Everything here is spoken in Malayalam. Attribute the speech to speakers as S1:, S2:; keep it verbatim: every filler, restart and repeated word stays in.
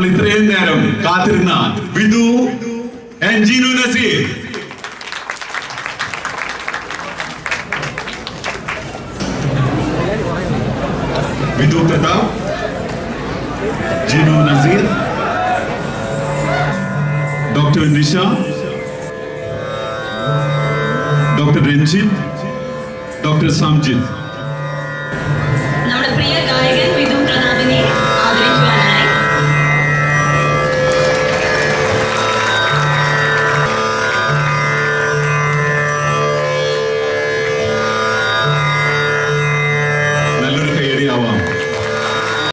S1: ഇത്രയും നേരം കാത്തിരുന്ന Vidhu and Jinu Nasir. Vidu Pratap, Jinu Nasir, Doctor Nisha, Doctor Renjit, Doctor Samjit.